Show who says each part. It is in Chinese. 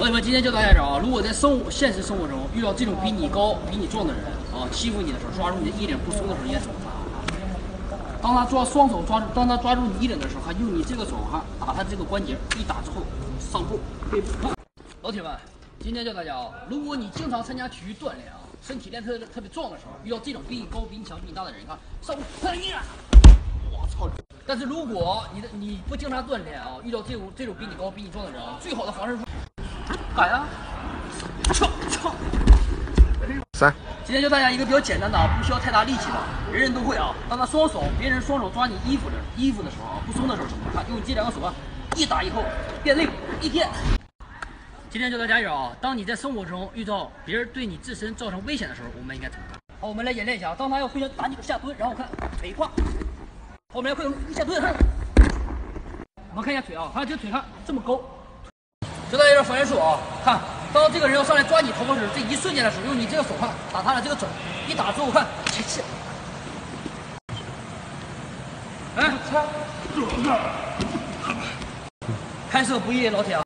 Speaker 1: 老铁们，今天教大家一招啊，如果在现实生活中遇到这种比你高、比你壮的人啊，欺负你的时候，抓住你的衣领不松的时候，应该怎么办？当他抓住你衣领的时候，用你这个手打他这个关节，一打之后上部背部。老铁们，今天教大家啊，如果你经常参加体育锻炼啊，身体练特别壮的时候，遇到这种比你高、比你强、比你大的人，你看上部快一点，我操！但是如果你不经常锻炼啊，遇到这种比你高、比你壮的人啊，最好的防身术。改啊！
Speaker 2: 3。
Speaker 1: 今天教大家一个比较简单的啊，不需要太大力气的，人人都会啊。当他别人双手抓你衣服的时候啊，不松的时候怎么看？用这2个手啊，一打以后变肋骨一贴。今天教大家一招啊，当你在生活中遇到别人对你自身造成危险的时候，我们应该怎么办？好，我们来演练一下，当他要互相打你的下蹲，然后看腿胯。好，我们来快一下蹲，我们看一下腿啊，看这腿看这么高。教大家一招防身术啊，看，当这个人要上来抓你头发时，这一瞬间的时候，用你这个手看打他的这个肘，一打之后看，切，哎，拍摄不易，老铁啊。